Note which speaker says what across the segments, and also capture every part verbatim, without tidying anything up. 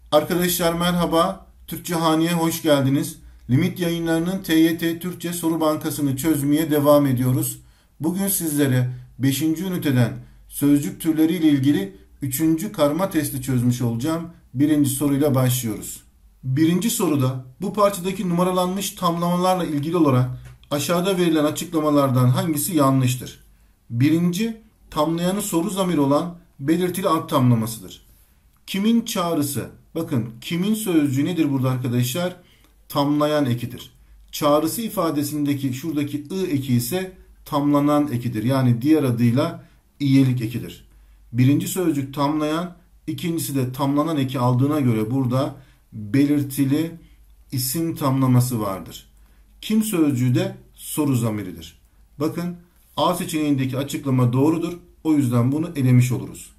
Speaker 1: Arkadaşlar merhaba, Türkçe Hani'ye hoş geldiniz. Limit yayınlarının T Y T Türkçe Soru Bankası'nı çözmeye devam ediyoruz. Bugün sizlere beşinci üniteden sözcük türleri ile ilgili üçüncü karma testi çözmüş olacağım. Birinci soruyla başlıyoruz. Birinci soruda bu parçadaki numaralanmış tamlamalarla ilgili olarak aşağıda verilen açıklamalardan hangisi yanlıştır? Birinci, tamlayanı soru zamiri olan belirtili ad tamlamasıdır. Kimin çağrısı? Bakın kimin sözcüğü nedir burada arkadaşlar? Tamlayan ekidir. Çağrısı ifadesindeki şuradaki ı eki ise tamlanan ekidir. Yani diğer adıyla iyelik ekidir. Birinci sözcük tamlayan, ikincisi de tamlanan eki aldığına göre burada belirtili isim tamlaması vardır. Kim sözcüğü de soru zamiridir. Bakın A seçeneğindeki açıklama doğrudur. O yüzden bunu elemiş oluruz.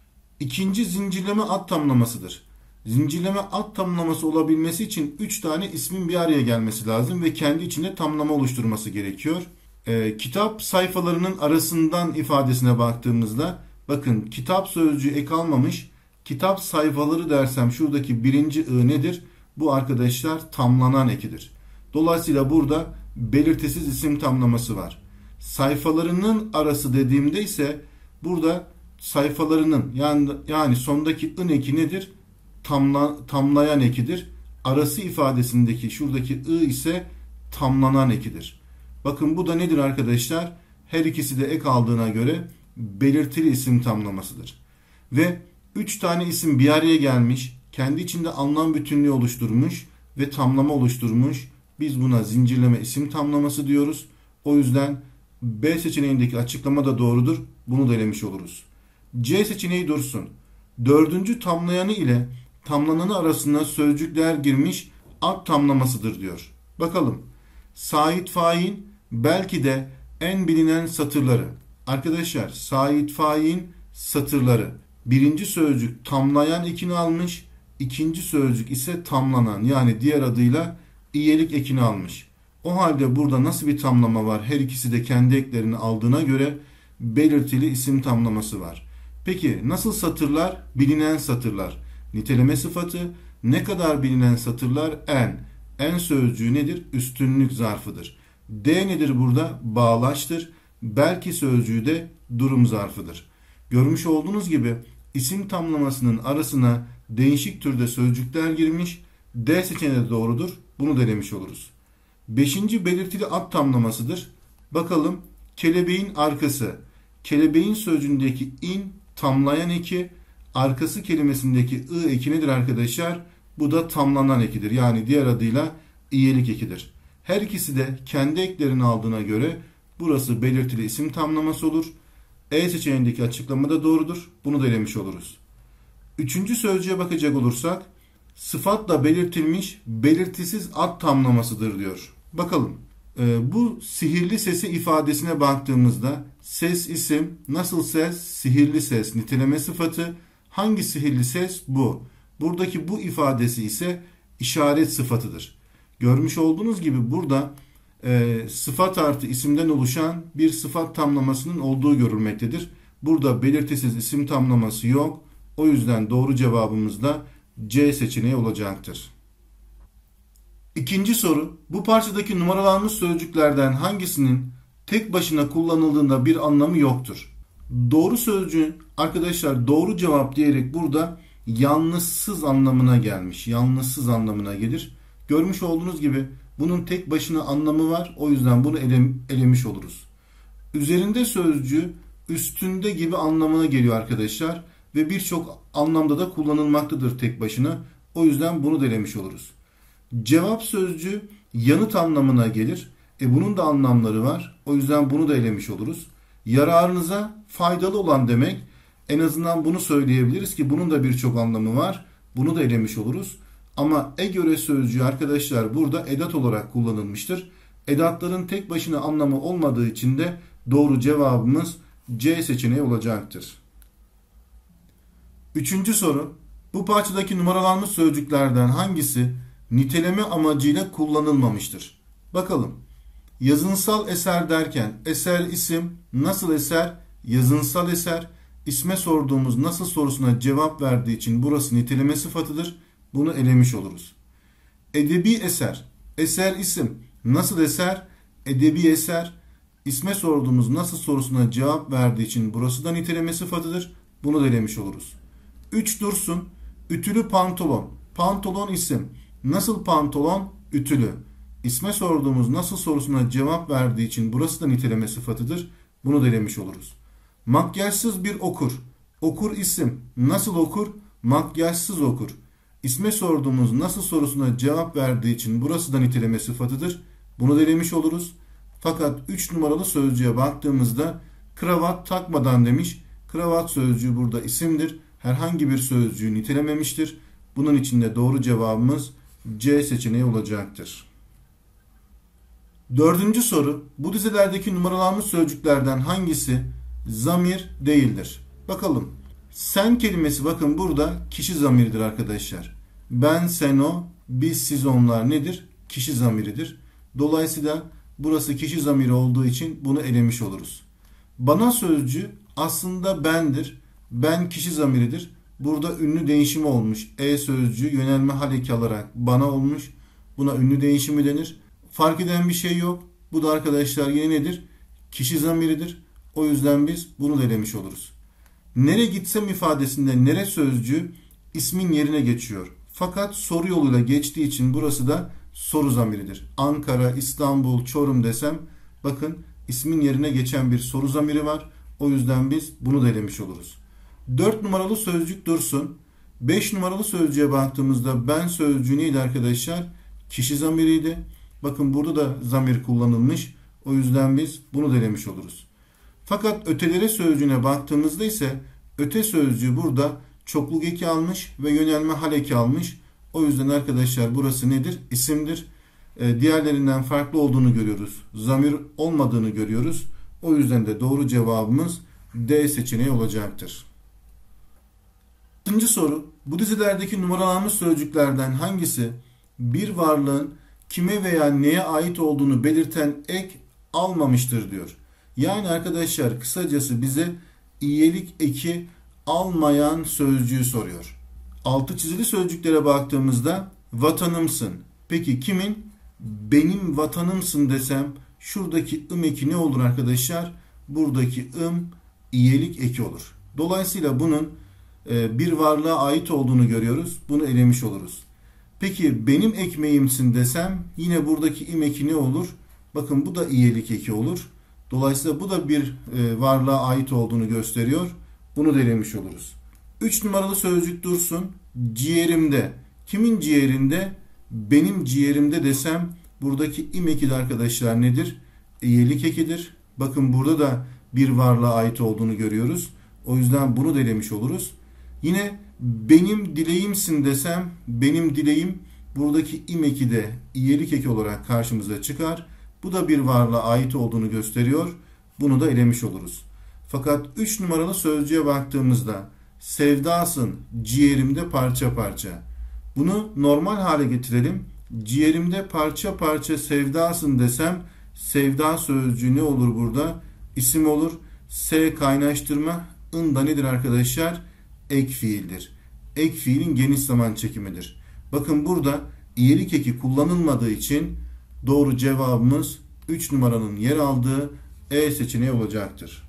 Speaker 1: İkinci zincirleme ad tamlamasıdır. Zincirleme ad tamlaması olabilmesi için üç tane ismin bir araya gelmesi lazım ve kendi içinde tamlama oluşturması gerekiyor. Ee, kitap sayfalarının arasından ifadesine baktığımızda bakın kitap sözcüğü ek almamış. Kitap sayfaları dersem şuradaki birinci ı nedir? Bu arkadaşlar tamlanan ekidir. Dolayısıyla burada belirtisiz isim tamlaması var. Sayfalarının arası dediğimde ise burada sayfalarının yani, yani sondaki ın eki nedir? Tamla, tamlayan ekidir. Arası ifadesindeki şuradaki ı ise tamlanan ekidir. Bakın bu da nedir arkadaşlar? Her ikisi de ek aldığına göre belirtili isim tamlamasıdır. Ve üç tane isim bir araya gelmiş, kendi içinde anlam bütünlüğü oluşturmuş ve tamlama oluşturmuş. Biz buna zincirleme isim tamlaması diyoruz. O yüzden B seçeneğindeki açıklama da doğrudur. Bunu da elemiş oluruz. C seçeneği dursun. Dördüncü tamlayanı ile tamlananı arasında sözcükler girmiş ad tamlamasıdır diyor. Bakalım. Sait fain belki de en bilinen satırları. Arkadaşlar sait fain satırları. Birinci sözcük tamlayan ekini almış. İkinci sözcük ise tamlanan yani diğer adıyla iyelik ekini almış. O halde burada nasıl bir tamlama var? Her ikisi de kendi eklerini aldığına göre belirtili isim tamlaması var. Peki nasıl satırlar? Bilinen satırlar. Niteleme sıfatı ne kadar bilinen satırlar? En. En sözcüğü nedir? Üstünlük zarfıdır. D nedir burada? Bağlaçtır. Belki sözcüğü de durum zarfıdır. Görmüş olduğunuz gibi isim tamlamasının arasına değişik türde sözcükler girmiş. D seçeneği de doğrudur. Bunu denemiş oluruz. Beşinci belirtili ad tamlamasıdır. Bakalım kelebeğin arkası. Kelebeğin sözcüğündeki in tamlayan eki, arkası kelimesindeki ı eki nedir arkadaşlar? Bu da tamlanan ekidir. Yani diğer adıyla iyelik ekidir. Her ikisi de kendi eklerini aldığına göre burası belirtili isim tamlaması olur. E seçeneğindeki açıklama da doğrudur. Bunu da elemiş oluruz. Üçüncü sözcüğe bakacak olursak sıfatla belirtilmiş belirtisiz ad tamlamasıdır diyor. Bakalım. Ee, bu sihirli sesi ifadesine baktığımızda ses isim, nasıl ses? Sihirli ses, niteleme sıfatı. Hangi sihirli ses? Bu. Buradaki bu ifadesi ise işaret sıfatıdır. Görmüş olduğunuz gibi burada e, sıfat artı isimden oluşan bir sıfat tamlamasının olduğu görülmektedir. Burada belirtisiz isim tamlaması yok. O yüzden doğru cevabımız da C seçeneği olacaktır. İkinci soru. Bu parçadaki numaralanmış sözcüklerden hangisinin tek başına kullanıldığında bir anlamı yoktur? Doğru sözcüğün arkadaşlar doğru cevap diyerek burada yalnızsız anlamına gelmiş. Yalnızsız anlamına gelir. Görmüş olduğunuz gibi bunun tek başına anlamı var. O yüzden bunu ele, elemiş oluruz. Üzerinde sözcüğü üstünde gibi anlamına geliyor arkadaşlar. Ve birçok anlamda da kullanılmaktadır tek başına. O yüzden bunu da elemiş oluruz. Cevap sözcüğü yanıt anlamına gelir. E bunun da anlamları var. O yüzden bunu da elemiş oluruz. Yararınıza faydalı olan demek. En azından bunu söyleyebiliriz ki bunun da birçok anlamı var. Bunu da elemiş oluruz. Ama e göre sözcüğü arkadaşlar burada edat olarak kullanılmıştır. Edatların tek başına anlamı olmadığı için de doğru cevabımız C seçeneği olacaktır. Üçüncü soru. Bu parçadaki numaralanmış sözcüklerden hangisi niteleme amacıyla kullanılmamıştır? Bakalım. Yazınsal eser derken eser isim, nasıl eser? Yazınsal eser. İsme sorduğumuz nasıl sorusuna cevap verdiği için burası niteleme sıfatıdır. Bunu elemiş oluruz. Edebi eser. Eser isim. Nasıl eser? Edebi eser. İsme sorduğumuz nasıl sorusuna cevap verdiği için burası da niteleme sıfatıdır. Bunu da elemiş oluruz. üç Dursun. Ütülü pantolon. Pantolon isim. Nasıl pantolon? Ütülü. İsme sorduğumuz nasıl sorusuna cevap verdiği için burası da niteleme sıfatıdır. Bunu da elemiş oluruz. Makyajsız bir okur. Okur isim. Nasıl okur? Makyajsız okur. İsme sorduğumuz nasıl sorusuna cevap verdiği için burası da niteleme sıfatıdır. Bunu da elemiş oluruz. Fakat üç numaralı sözcüğe baktığımızda kravat takmadan demiş. Kravat sözcüğü burada isimdir. Herhangi bir sözcüğü nitelememiştir. Bunun için de doğru cevabımız C seçeneği olacaktır. Dördüncü soru. Bu dizelerdeki numaralanmış sözcüklerden hangisi zamir değildir? Bakalım. Sen kelimesi bakın burada kişi zamiridir arkadaşlar. Ben, sen, o, biz, siz, onlar nedir? Kişi zamiridir. Dolayısıyla burası kişi zamiri olduğu için bunu elemiş oluruz. Bana sözcüğü aslında bendir. Ben kişi zamiridir. Burada ünlü değişimi olmuş. E sözcüğü yönelme hal eki alarak bana olmuş. Buna ünlü değişimi denir. Fark eden bir şey yok. Bu da arkadaşlar yine nedir? Kişi zamiridir. O yüzden biz bunu da elemiş oluruz. Nere gitsem ifadesinde nere sözcüğü ismin yerine geçiyor. Fakat soru yoluyla geçtiği için burası da soru zamiridir. Ankara, İstanbul, Çorum desem bakın ismin yerine geçen bir soru zamiri var. O yüzden biz bunu da elemiş oluruz. dört numaralı sözcük dursun. beş numaralı sözcüğe baktığımızda ben sözcüğü neydi arkadaşlar? Kişi zamiriydi. Bakın burada da zamir kullanılmış. O yüzden biz bunu da elemiş oluruz. Fakat ötelere sözcüğüne baktığımızda ise öte sözcüğü burada çokluk eki almış ve yönelme hal eki almış. O yüzden arkadaşlar burası nedir? İsimdir. Ee, diğerlerinden farklı olduğunu görüyoruz. Zamir olmadığını görüyoruz. O yüzden de doğru cevabımız D seçeneği olacaktır. İkinci soru. Bu dizilerdeki numaralanmış sözcüklerden hangisi bir varlığın kime veya neye ait olduğunu belirten ek almamıştır diyor. Yani arkadaşlar kısacası bize iyilik eki almayan sözcüğü soruyor. Altı çizili sözcüklere baktığımızda vatanımsın. Peki kimin? Benim vatanımsın desem şuradaki ım eki ne olur arkadaşlar? Buradaki ım iyilik eki olur. Dolayısıyla bunun bir varlığa ait olduğunu görüyoruz. Bunu elemiş oluruz. Peki benim ekmeğimsin desem yine buradaki im eki ne olur? Bakın bu da iyilik eki olur. Dolayısıyla bu da bir varlığa ait olduğunu gösteriyor. Bunu da elemiş oluruz. üç numaralı sözcük dursun. Ciğerimde. Kimin ciğerinde? Benim ciğerimde desem buradaki im eki de arkadaşlar nedir? İyilik ekidir. Bakın burada da bir varlığa ait olduğunu görüyoruz. O yüzden bunu da elemiş oluruz. Yine benim dileğimsin desem benim dileğim buradaki im eki de iyilik eki olarak karşımıza çıkar. Bu da bir varlığa ait olduğunu gösteriyor. Bunu da elemiş oluruz. Fakat üç numaralı sözcüğe baktığımızda sevdasın ciğerimde parça parça. Bunu normal hale getirelim. Ciğerimde parça parça sevdasın desem sevda sözcüğü ne olur burada? İsim olur. S kaynaştırma. ın da nedir arkadaşlar? Ek fiildir. Ek fiilin geniş zaman çekimidir. Bakın burada iyilik eki kullanılmadığı için doğru cevabımız üç numaranın yer aldığı E seçeneği olacaktır.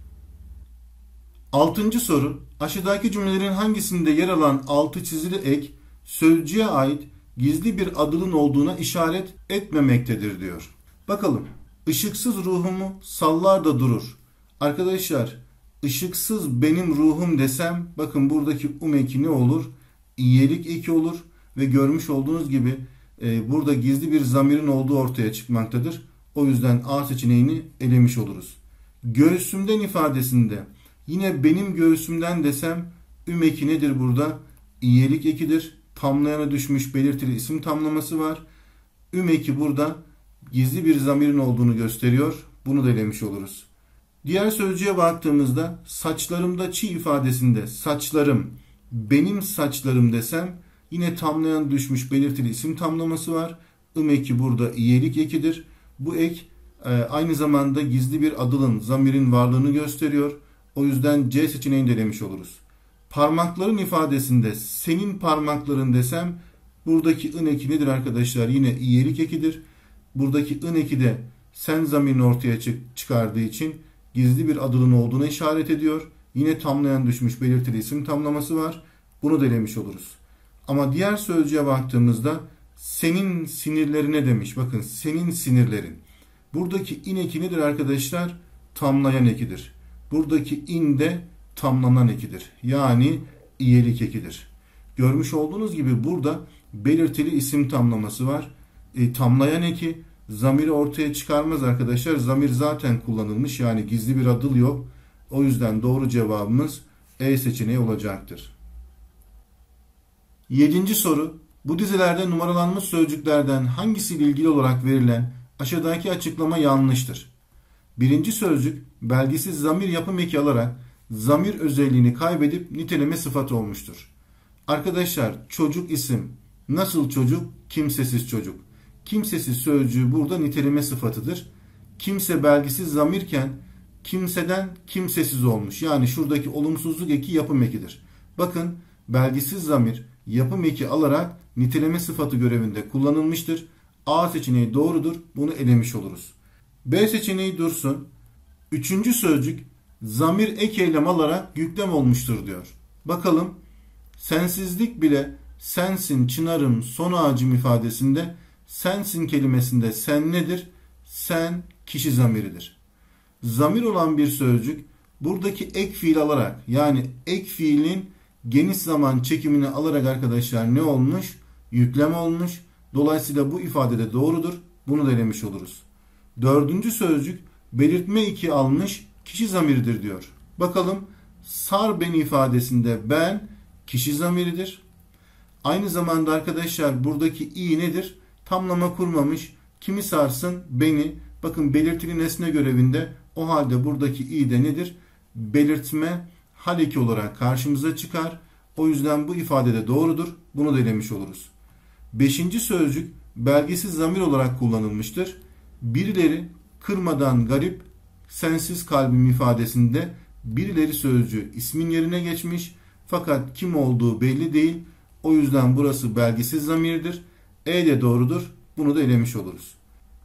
Speaker 1: Altıncı soru. Aşağıdaki cümlelerin hangisinde yer alan altı çizili ek sözcüğe ait gizli bir adılın olduğuna işaret etmemektedir diyor. Bakalım. Işıksız ruhumu sallar da durur. Arkadaşlar ışıksız benim ruhum desem bakın buradaki um eki ne olur? İyilik eki olur ve görmüş olduğunuz gibi e, burada gizli bir zamirin olduğu ortaya çıkmaktadır. O yüzden A seçeneğini elemiş oluruz. Göğsümden ifadesinde yine benim göğsümden desem üm eki nedir burada? İyilik ekidir. Tamlayana düşmüş belirtili isim tamlaması var. Üm eki burada gizli bir zamirin olduğunu gösteriyor. Bunu da elemiş oluruz. Diğer sözcüğe baktığımızda saçlarımda çiğ ifadesinde saçlarım benim saçlarım desem yine tamlayan düşmüş belirtili isim tamlaması var. Üm eki burada iyilik ekidir. Bu ek e, aynı zamanda gizli bir adılın, zamirin varlığını gösteriyor. O yüzden C seçeneğini de elemiş oluruz. Parmakların ifadesinde senin parmakların desem Buradaki ın eki nedir arkadaşlar? Yine iyelik ekidir. Buradaki ın eki de sen zamirini ortaya çıkardığı için gizli bir adılın olduğuna işaret ediyor. Yine tamlayan düşmüş belirtili isim tamlaması var. Bunu da elemiş oluruz. Ama diğer sözcüğe baktığımızda senin sinirlerine demiş. Bakın senin sinirlerin. Buradaki in eki nedir arkadaşlar? Tamlayan ekidir. Buradaki in de tamlanan ekidir. Yani iyelik ekidir. Görmüş olduğunuz gibi burada belirtili isim tamlaması var. E, tamlayan eki zamiri ortaya çıkarmaz arkadaşlar. Zamir zaten kullanılmış. Yani gizli bir adıl yok. O yüzden doğru cevabımız E seçeneği olacaktır. Yedinci soru. Bu dizilerde numaralanmış sözcüklerden hangisiyle ilgili olarak verilen aşağıdaki açıklama yanlıştır? Birinci sözcük belgisiz zamir yapım eki alarak zamir özelliğini kaybedip niteleme sıfat olmuştur. Arkadaşlar çocuk isim. Nasıl çocuk? Kimsesiz çocuk. Kimsesiz sözcüğü burada niteleme sıfatıdır. Kimse belgisiz zamirken kimseden kimsesiz olmuş. Yani şuradaki olumsuzluk eki yapım ekidir. Bakın belgisiz zamir yapım eki alarak niteleme sıfatı görevinde kullanılmıştır. A seçeneği doğrudur. Bunu elemiş oluruz. B seçeneği dursun. Üçüncü sözcük zamir ek eylem alarak yüklem olmuştur diyor. Bakalım sensizlik bile sensin çınarım son ağacım ifadesinde sensin kelimesinde sen nedir? Sen kişi zamiridir. Zamir olan bir sözcük buradaki ek fiil alarak yani ek fiilin geniş zaman çekimini alarak arkadaşlar ne olmuş? Yüklem olmuş. Dolayısıyla bu ifade de doğrudur. Bunu da elemiş oluruz. Dördüncü sözcük belirtme eki almış kişi zamiridir diyor. Bakalım sar beni ifadesinde ben kişi zamiridir. Aynı zamanda arkadaşlar buradaki i nedir? Tamlama kurmamış. Kimi sarsın? Beni. Bakın belirtili nesne görevinde o halde buradaki i de nedir? Belirtme hal eki olarak karşımıza çıkar. O yüzden bu ifade de doğrudur. Bunu da elemiş oluruz. Beşinci sözcük belgisiz zamir olarak kullanılmıştır. Birileri kırmadan garip sensiz kalbim ifadesinde birileri sözcüğü ismin yerine geçmiş fakat kim olduğu belli değil. O yüzden burası belgisiz zamirdir. E de doğrudur. Bunu da elemiş oluruz.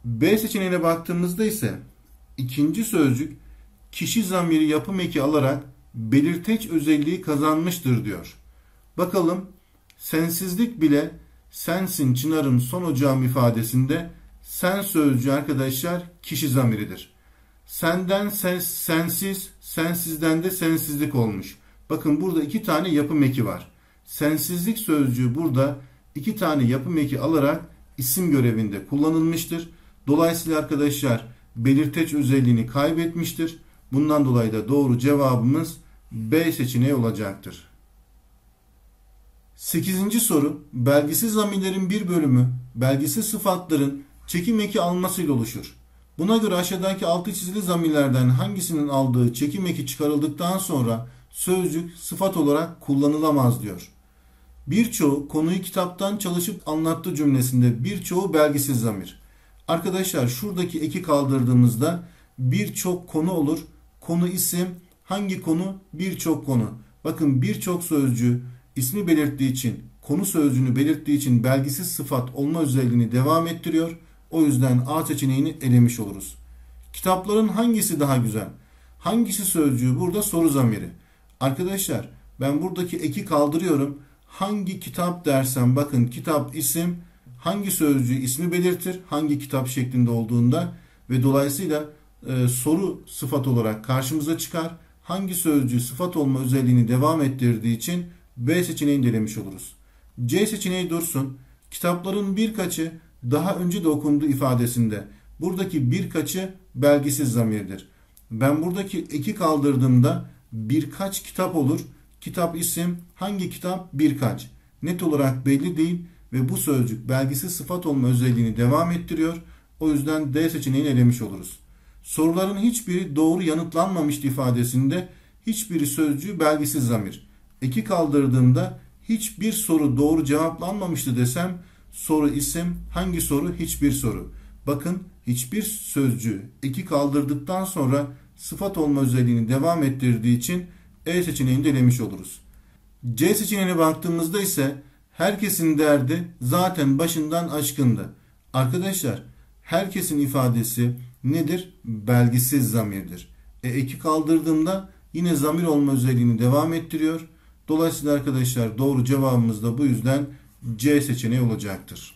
Speaker 1: B seçeneğine baktığımızda ise ikinci sözcük kişi zamiri yapım eki alarak belirteç özelliği kazanmıştır diyor. Bakalım sensizlik bile sensin çınarım son ocağım ifadesinde sen sözcüğü arkadaşlar kişi zamiridir. Senden sen, sensiz, sensizden de sensizlik olmuş. Bakın burada iki tane yapım eki var. Sensizlik sözcüğü burada iki tane yapım eki alarak isim görevinde kullanılmıştır. Dolayısıyla arkadaşlar belirteç özelliğini kaybetmiştir. Bundan dolayı da doğru cevabımız B seçeneği olacaktır. Sekizinci soru. Belgisiz zamirlerin bir bölümü belgisiz sıfatların çekim eki almasıyla oluşur. Buna göre aşağıdaki altı çizili zamirlerden hangisinin aldığı çekim eki çıkarıldıktan sonra sözcük sıfat olarak kullanılamaz diyor. Birçoğu konuyu kitaptan çalışıp anlattı cümlesinde birçoğu belgisiz zamir. Arkadaşlar şuradaki eki kaldırdığımızda birçok konu olur. Konu isim hangi konu? Birçok konu. Bakın birçok sözcüğü ismi belirttiği için konu sözcüğünü belirttiği için belgisiz sıfat olma özelliğini devam ettiriyor. O yüzden A seçeneğini elemiş oluruz. Kitapların hangisi daha güzel? Hangisi sözcüğü burada soru zamiri. Arkadaşlar ben buradaki eki kaldırıyorum. Hangi kitap dersem bakın kitap isim hangi sözcüğü ismi belirtir hangi kitap şeklinde olduğunda ve dolayısıyla e, soru sıfat olarak karşımıza çıkar. Hangi sözcüğü sıfat olma özelliğini devam ettirdiği için B seçeneğini de elemiş oluruz. C seçeneği dursun. Kitapların birkaçı daha önce de okundu ifadesinde buradaki birkaçı belgisiz zamirdir. Ben buradaki eki kaldırdığımda birkaç kitap olur. Kitap isim hangi kitap? Birkaç. Net olarak belli değil ve bu sözcük belgisiz sıfat olma özelliğini devam ettiriyor. O yüzden D seçeneğini elemiş oluruz. Soruların hiçbiri doğru yanıtlanmamıştı ifadesinde hiçbiri sözcüğü belgisiz zamir. Eki kaldırdığımda hiçbir soru doğru cevaplanmamıştı desem soru isim hangi soru? Hiçbir soru. Bakın hiçbir sözcüğü eki kaldırdıktan sonra sıfat olma özelliğini devam ettirdiği için E seçeneğini de elemiş oluruz. C seçeneğine baktığımızda ise Herkesin derdi zaten başından aşkındı. Arkadaşlar, herkesin ifadesi nedir? Belgisiz zamirdir. E, eki kaldırdığımda yine zamir olma özelliğini devam ettiriyor. Dolayısıyla arkadaşlar doğru cevabımız da bu yüzden C seçeneği olacaktır.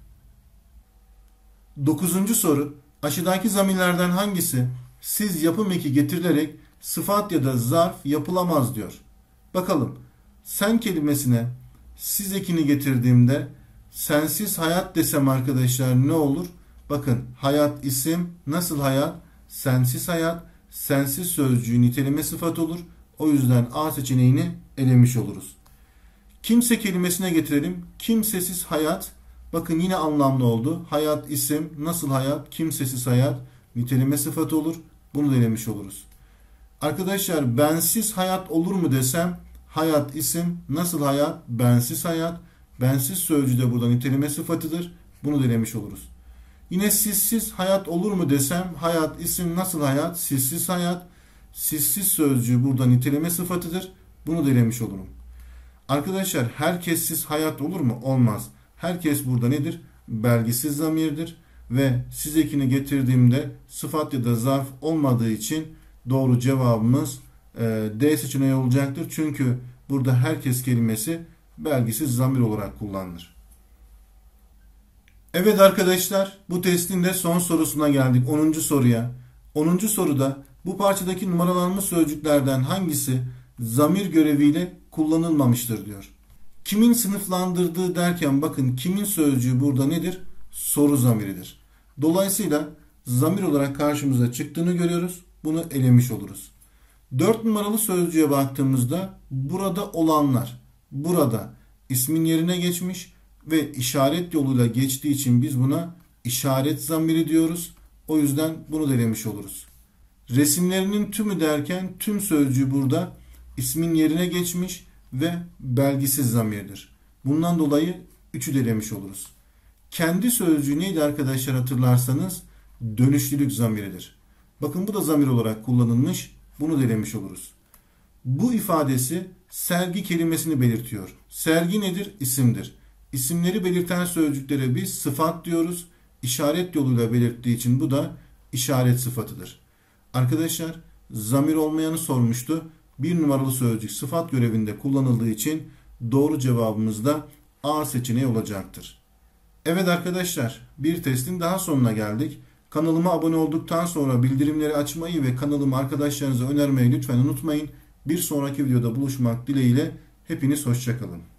Speaker 1: Dokuzuncu soru. Aşağıdaki zamirlerden hangisi siz yapım eki getirilerek sıfat ya da zarf yapılamaz diyor. Bakalım. Sen kelimesine siz ekini getirdiğimde sensiz hayat desem arkadaşlar ne olur? Bakın, hayat isim, nasıl hayat? Sensiz hayat. Sensiz sözcüğü niteleme sıfat olur. O yüzden A seçeneğini elemiş oluruz. Kimse kelimesine getirelim. Kimsesiz hayat. Bakın yine anlamlı oldu. Hayat isim, nasıl hayat? Kimsesiz hayat. Niteleme sıfatı olur. Bunu da elemiş oluruz. Arkadaşlar, bensiz hayat olur mu desem, hayat isim, nasıl hayat? Bensiz hayat. Bensiz sözcüğü de burada niteleme sıfatıdır. Bunu da elemiş oluruz. Yine sizsiz hayat olur mu desem, hayat isim, nasıl hayat? Sizsiz hayat. Sizsiz sözcüğü burada niteleme sıfatıdır. Bunu da elemiş olurum. Arkadaşlar, herkessiz hayat olur mu? Olmaz. Herkes burada nedir? Belgisiz zamirdir. Ve siz ekini getirdiğimde sıfat ya da zarf olmadığı için doğru cevabımız e, D seçeneği olacaktır. Çünkü burada herkes kelimesi belgisiz zamir olarak kullanılır. Evet arkadaşlar, bu testin de son sorusuna geldik. onuncu soruya. onuncu soruda bu parçadaki numaralanmış sözcüklerden hangisi zamir göreviyle kullanılmamıştır diyor. Kimin sınıflandırdığı derken bakın, kimin sözcüğü burada nedir? Soru zamiridir. Dolayısıyla zamir olarak karşımıza çıktığını görüyoruz. Bunu elemiş oluruz. dört numaralı sözcüğe baktığımızda burada olanlar, burada ismin yerine geçmiş ve işaret yoluyla geçtiği için biz buna işaret zamiri diyoruz. O yüzden bunu da elemiş oluruz. Resimlerinin tümü derken tüm sözcüğü burada ismin yerine geçmiş ve belgisiz zamirdir. Bundan dolayı üçü de elemiş oluruz. Kendi sözcüğü neydi arkadaşlar, hatırlarsanız? Dönüşlülük zamiridir. Bakın, bu da zamir olarak kullanılmış. Bunu da elemiş oluruz. Bu ifadesi sergi kelimesini belirtiyor. Sergi nedir? İsimdir. İsimleri belirten sözcüklere biz sıfat diyoruz. İşaret yoluyla belirttiği için bu da işaret sıfatıdır. Arkadaşlar, zamir olmayanı sormuştu. Bir numaralı sözcük sıfat görevinde kullanıldığı için doğru cevabımız da A seçeneği olacaktır. Evet arkadaşlar, bir testin daha sonuna geldik. Kanalıma abone olduktan sonra bildirimleri açmayı ve kanalımı arkadaşlarınıza önermeyi lütfen unutmayın. Bir sonraki videoda buluşmak dileğiyle hepiniz hoşça kalın.